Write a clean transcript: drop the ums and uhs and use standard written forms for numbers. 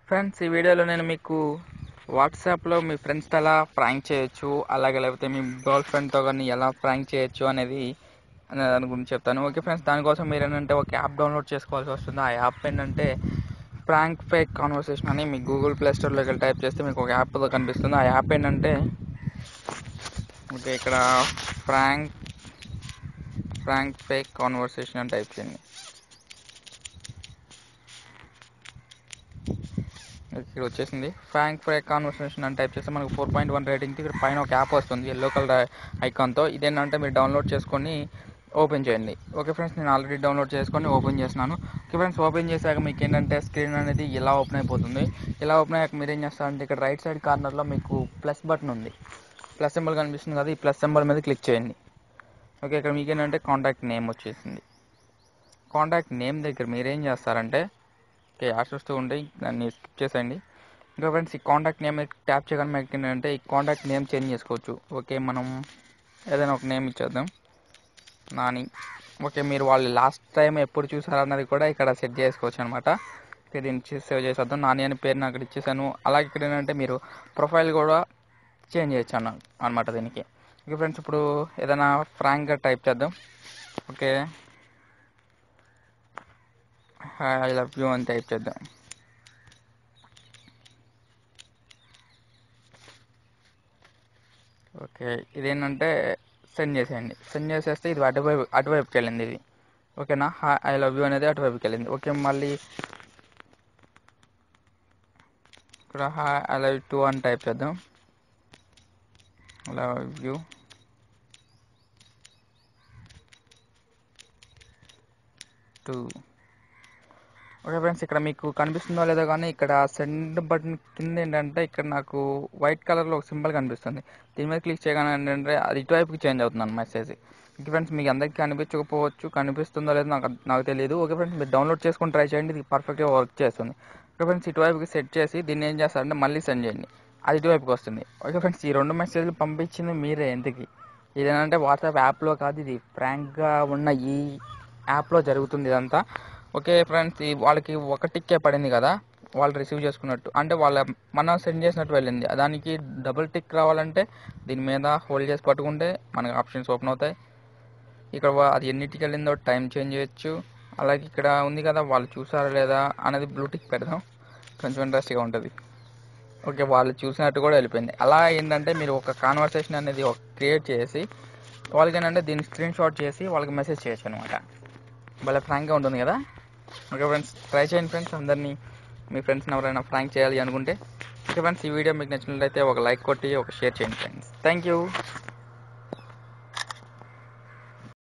Friends, ఈ వీడియోలో నేను మీకు వాట్సాప్లో మీ ఫ్రెండ్స్తో ఎలా ప్రాంక్ చేయొచ్చు, అలాగే లేకపోతే మీ గర్ల్ ఫ్రెండ్తో కానీ ఎలా ప్రాంక్ చేయొచ్చు అనేది దాని గురించి చెప్తాను. ఓకే ఫ్రెండ్స్, దానికోసం మీరు ఏంటంటే ఒక యాప్ డౌన్లోడ్ చేసుకోవాల్సి వస్తుంది. ఆ యాప్ ఏంటంటే ప్రాంక్ ఫేక్ కాన్వర్సేషన్ అని మీ గూగుల్ ప్లే స్టోర్లోకి వెళ్ళి టైప్ చేస్తే మీకు ఒక యాప్ కనిపిస్తుంది. ఆ యాప్ ఏంటంటే ఓకే ఇక్కడ ప్రాంక్ ఫేక్ కాన్వర్సేషన్ అని టైప్ చేయండి. ఇక్కడ వచ్చేసింది ఫ్రాంక్ ఫేక్ కాన్వర్సేషన్ అని టైప్ చేస్తే మనకు 4.1 రేటింగ్కి ఇక్కడ పైన ఒక యాప్ వస్తుంది ఎల్లో కలర్ ఐకాన్తో. ఇదేంటంటే మీరు డౌన్లోడ్ చేసుకొని ఓపెన్ చేయండి. ఓకే ఫ్రెండ్స్, నేను ఆల్రెడీ డౌన్లోడ్ చేసుకొని ఓపెన్ చేస్తున్నాను. ఓకే ఫ్రెండ్స్, ఓపెన్ చేశాక మీకు ఏంటంటే స్క్రీన్ అనేది ఇలా ఓపెన్ అయిపోతుంది. ఇలా ఓపెన్ అయ్యాక మీరు ఏం చేస్తారంటే ఇక్కడ రైట్ సైడ్ కార్నర్లో మీకు ప్లస్ బటన్ ఉంది, ప్లస్ సింబల్ కనిపిస్తుంది కదా, ఈ ప్లస్ సింబల్ మీద క్లిక్ చేయండి. ఓకే, ఇక్కడ మీకు ఏంటంటే కాంటాక్ట్ నేమ్ వచ్చేసింది. కాంటాక్ట్ నేమ్ దగ్గర మీరేం చేస్తారంటే ఓకే యాడ్స్ వస్తూ ఉంటాయి, దాన్ని స్కిప్ చేసేయండి. ఇంకా ఫ్రెండ్స్, ఈ కాంటాక్ట్ నేమ్ ట్యాప్ చేయగానే మనకి ఏంటంటే ఈ కాంటాక్ట్ నేమ్ చేంజ్ చేసుకోవచ్చు. ఓకే, మనం ఏదైనా ఒక నేమ్ ఇచ్చేద్దాం, నాని. ఓకే, మీరు వాళ్ళు లాస్ట్ టైం ఎప్పుడు చూసారన్నది కూడా ఇక్కడ సెట్ చేసుకోవచ్చు అనమాట. ఓకే, దీన్ని సేవ్ చేసేద్దాం, నాని అని పేరు నాకు ఇచ్చేసాను. అలాగే ఇక్కడ ఏంటంటే మీరు ప్రొఫైల్ కూడా చేంజ్ చేయొచ్చు అనమాట దీనికి. ఓకే ఫ్రెండ్స్, ఇప్పుడు ఏదైనా ఫ్రాంక్గా టైప్ చేద్దాం. ఓకే, ఐ లవ్ యూ అని టైప్ చేద్దాం. ఓకే, ఇదేంటంటే సెండ్ చేసేయండి. సెండ్ చేసేస్తే ఇది అటువైపుకి వెళ్ళింది ఇది. ఓకేనా, ఐ లవ్ యూ అనేది అటువైపుకి వెళ్ళింది. ఓకే, మళ్ళీ ఇక్కడ ఐ లవ్ యూ టూ అని టైప్ చేద్దాం. Love you too. Okay friends, ఇక్కడ మీకు కనిపిస్తుందో లేదో కానీ ఇక్కడ సెండ్ బటన్ కింద ఏంటంటే ఇక్కడ నాకు వైట్ కలర్లో ఒక సింబల్ కనిపిస్తుంది. దీని మీద క్లిక్ చేయగానే ఏంటంటే అది ఇటువైపుకి చేంజ్ అవుతుంది మెసేజ్. ఓకే ఫ్రెండ్స్, మీకు అందరికీ కనిపించకపోవచ్చు, కనిపిస్తుందో లేదో నాకు తెలియదు. ఓకే ఫ్రెండ్స్, మీరు డౌన్లోడ్ చేసుకొని ట్రై చేయండి, ఇది పర్ఫెక్ట్గా వర్క్ చేస్తుంది. ఓకే ఫ్రెండ్స్, ఇటువైపుకి సెట్ చేసి దీన్ని ఏం చేస్తారంటే మళ్ళీ సెండ్ చేయండి, అది ఇటువైపుకి వస్తుంది. ఓకే ఫ్రెండ్స్, ఈ 2 మెసేజ్లు పంపించింది మీరే. ఎందుకు ఇదేంటంటే వాట్సాప్ యాప్లో కాదు, ఇది ఫ్రాంక్గా ఉన్న ఈ యాప్లో జరుగుతుంది ఇదంతా. ఓకే ఫ్రెండ్స్, వాళ్ళకి ఒక టిక్కే పడింది కదా, వాళ్ళు రిసీవ్ చేసుకున్నట్టు అంటే మనం సెండ్ చేసినట్టు వెళ్ళింది. దానికి డబుల్ టిక్ రావాలంటే దీని మీద హోల్డ్ చేసి పట్టుకుంటే మనకు ఆప్షన్స్ ఓపెన్ అవుతాయి. ఇక్కడ అది ఎన్నిటికి వెళ్ళిందో టైం చేంజ్ చేయొచ్చు. అలాగే ఇక్కడ ఉంది కదా, వాళ్ళు చూసారా లేదా అనేది బ్లూ టిక్ పెడదాం, కొంచెం ఇంట్రెస్ట్గా ఉంటుంది. ఓకే, వాళ్ళు చూసినట్టు కూడా వెళ్ళిపోయింది. అలా ఏంటంటే మీరు ఒక కాన్వర్సేషన్ అనేది క్రియేట్ చేసి వాళ్ళకి ఏంటంటే దీన్ని స్క్రీన్ షాట్ చేసి వాళ్ళకి మెసేజ్ చేయొచ్చు అనమాట. భలే ఫ్రాంక్గా ఉంటుంది కదా. ఓకే ఫ్రెండ్స్, ట్రై చేయండి ఫ్రెండ్స్, అందరినీ మీ ఫ్రెండ్స్ని ఎవరైనా ఫ్రాంక్ చేయాలి అనుకుంటే. ఓకే ఫ్రెండ్స్, ఈ వీడియో మీకు నచ్చినట్లయితే ఒక లైక్ కొట్టి ఒక షేర్ చేయండి ఫ్రెండ్స్. Thank you.